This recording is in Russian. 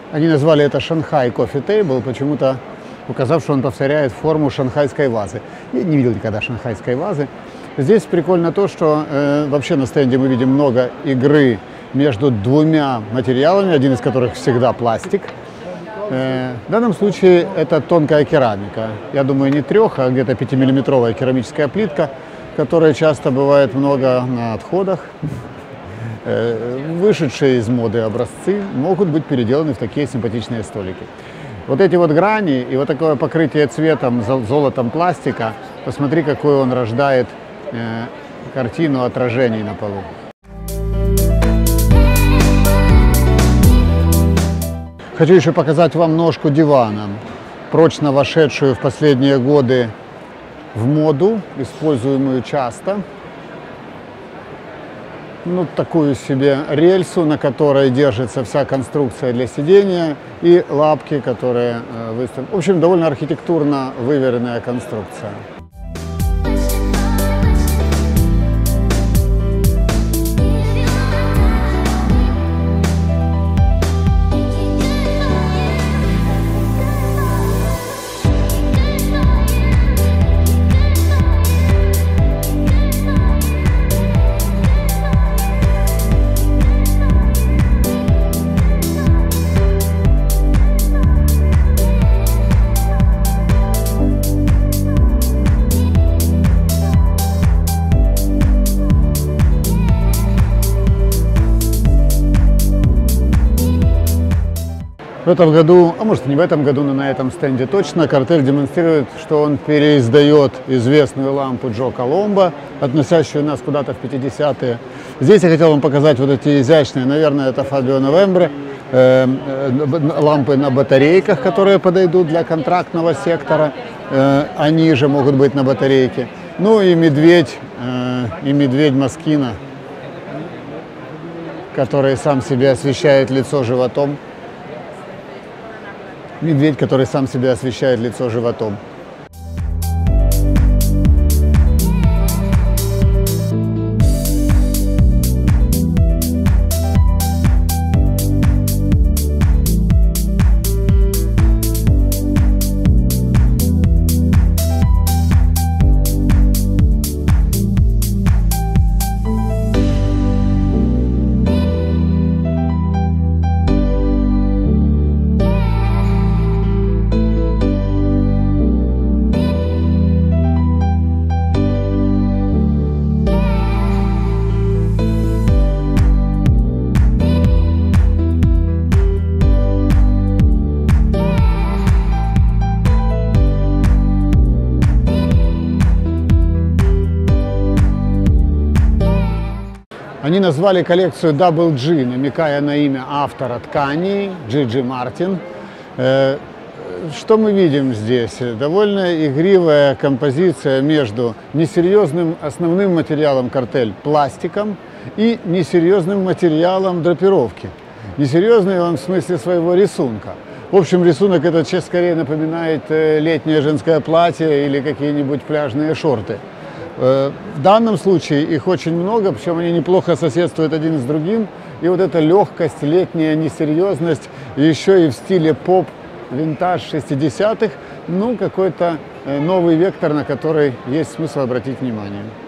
Они назвали это Шанхай Coffee Table, почему-то указав, что он повторяет форму шанхайской вазы. Я не видел никогда шанхайской вазы. Здесь прикольно то, что вообще на стенде мы видим много игры между двумя материалами, один из которых всегда пластик. В данном случае это тонкая керамика. Я думаю, не 3, а где-то 5-миллиметровая керамическая плитка, которой часто бывает много на отходах. Вышедшие из моды образцы могут быть переделаны в такие симпатичные столики. Вот эти вот грани и вот такое покрытие цветом, золотом пластика, посмотри, какую он рождает картину отражений на полу. Хочу еще показать вам ножку дивана, прочно вошедшую в последние годы в моду, используемую часто. Ну, такую себе рельсу, на которой держится вся конструкция для сидения, и лапки, которые выставлены. В общем, довольно архитектурно выверенная конструкция. В этом году, а может не в этом году, но на этом стенде точно, Картель демонстрирует, что он переиздает известную лампу Джо Коломбо, относящую нас куда-то в 50-е. Здесь я хотел вам показать вот эти изящные, наверное, это Фабио Новембре, лампы на батарейках, которые подойдут для контрактного сектора, они же могут быть на батарейке. Ну и медведь Москина, который сам себе освещает лицо животом. Медведь, который сам себе освещает лицо животом. Они назвали коллекцию Double G, намекая на имя автора тканей, Джиджи Мартин. Что мы видим здесь? Довольно игривая композиция между несерьезным основным материалом Картель пластиком и несерьезным материалом драпировки. Несерьезный он в смысле своего рисунка. В общем, рисунок этот сейчас скорее напоминает летнее женское платье или какие-нибудь пляжные шорты. В данном случае их очень много, причем они неплохо соседствуют один с другим. И вот эта легкость, летняя несерьезность, еще и в стиле поп, винтаж 60-х, ну, какой-то новый вектор, на который есть смысл обратить внимание.